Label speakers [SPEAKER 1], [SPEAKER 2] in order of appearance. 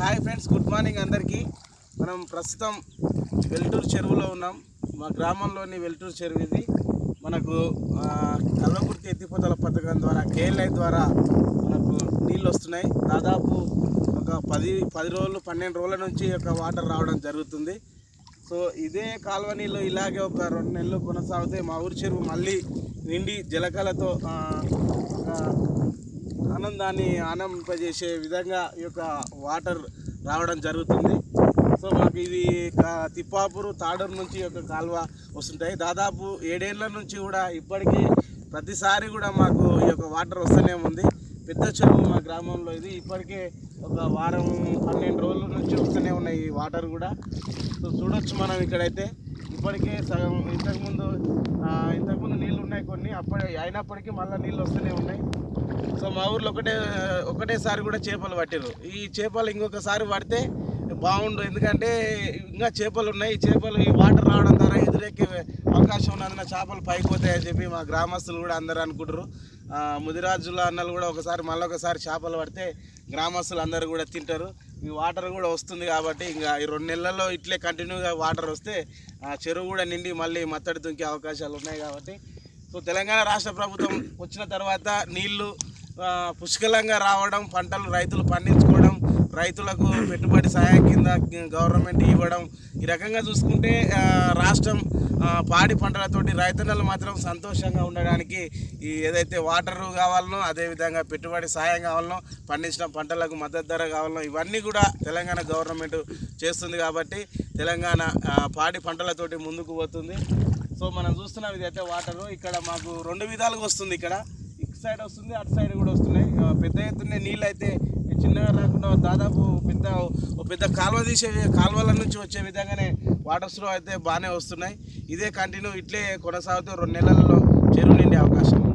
[SPEAKER 1] Hi friends, good morning అందరికీ. మనం ప్రస్తుతం వెల్టూరు చెరువులో ఉన్నాం. మా గ్రామంలోని వెల్టూరు చెరువు ఇది. మనకు కల్వకుర్తి ఎత్తిపోతల పథకం ద్వారా కేఎల్ఐ ద్వారా మనకు నీళ్ళు వస్తున్నాయి. దాదాపు ఒక 10 రోజులు 12 రోజుల నుంచి ఒక వాటర్ రావడం జరుగుతుంది. సో ఇదే కాలువ నీళ్ళు ఇలాగే ఒక 2 నెలలు కొనసాగితే మా ఊరి చెరువు మళ్ళీ నిండి జలకళతో ఆనందాన్ని ఆనందింపజేసే విధంగా ఈ యొక్క వాటర్ రావడం జరుగుతుంది. సో మాకు ఇది తిప్పాపూరు తాడూరు నుంచి ఒక కాలువ వస్తుంటాయి. దాదాపు 7 ఏళ్ళ నుంచి కూడా ఇప్పటికీ ప్రతిసారి కూడా మాకు ఈ యొక్క వాటర్ వస్తూనే ఉంది. పెద్ద చెరువు మా గ్రామంలో ఇది. ఇప్పటికే ఒక వారం 12 రోజుల నుంచి వస్తూనే ఉన్నాయి ఈ వాటర్ కూడా. సో చూడొచ్చు మనం ఇక్కడైతే ఇప్పటికే సగం ఇంతకుముందు నీళ్ళు ఉన్నాయి కొన్ని, అయినప్పటికీ మళ్ళీ నీళ్ళు వస్తూనే ఉన్నాయి. సో మా ఊర్లో ఒకటేసారి కూడా చేపలు పట్టారు. ఈ చేపలు ఇంకొకసారి పడితే బాగుండు, ఎందుకంటే ఇంకా చేపలు ఉన్నాయి. ఈ చేపలు ఈ వాటర్ రావడం ద్వారా ఎదురెక్కే అవకాశం ఉన్నందున చేపలు పైకి పోతాయని చెప్పి మా గ్రామస్తులు కూడా అందరూ అనుకుంటారు. ముదిరాజుల అన్నలు కూడా మళ్ళొకసారి చేపలు పడితే గ్రామస్తులు అందరూ కూడా తింటారు. ఈ వాటర్ కూడా వస్తుంది కాబట్టి ఇంకా ఈ 2 నెలల్లో ఇట్లే కంటిన్యూగా వాటర్ వస్తే చెరువు కూడా నిండి మళ్ళీ మత్తడి దుంకే అవకాశాలు ఉన్నాయి కాబట్టి సో తెలంగాణ రాష్ట్ర ప్రభుత్వం వచ్చిన తర్వాత నీళ్లు పుష్కలంగా రావడం, రైతులు పండించుకోవడం, రైతులకు పెట్టుబడి సహాయం కింద గవర్నమెంట్ ఇవ్వడం, ఈ రకంగా చూసుకుంటే రాష్ట్రం పాడి పంటలతోటి రైతన్నలు మాత్రం సంతోషంగా ఉండడానికి ఈ ఏదైతే వాటర్ కావాలనో, అదేవిధంగా పెట్టుబడి సహాయం కావాలనో, పండించిన పంటలకు మద్దతు ధర కావాలనో ఇవన్నీ కూడా తెలంగాణ గవర్నమెంట్ చేస్తుంది కాబట్టి తెలంగాణ పాడి పంటలతోటి ముందుకు పోతుంది. సో మనం చూస్తున్నాం ఇదైతే వాటరు ఇక్కడ మాకు 2 విధాలుగా వస్తుంది. ఇక్కడ ఇటు సైడ్ వస్తుంది, అటు సైడ్ కూడా వస్తున్నాయి. పెద్ద ఎత్తున నీళ్ళు అయితే చిన్నగా రాకుండా దాదాపు పెద్ద కాలువల నుంచి వచ్చే విధంగానే వాటర్ ఫ్లో అయితే బాగానే వస్తున్నాయి. ఇదే కంటిన్యూ ఇట్లే కొనసాగుతూ 2 నెలల్లో చెరువు నిండే అవకాశం.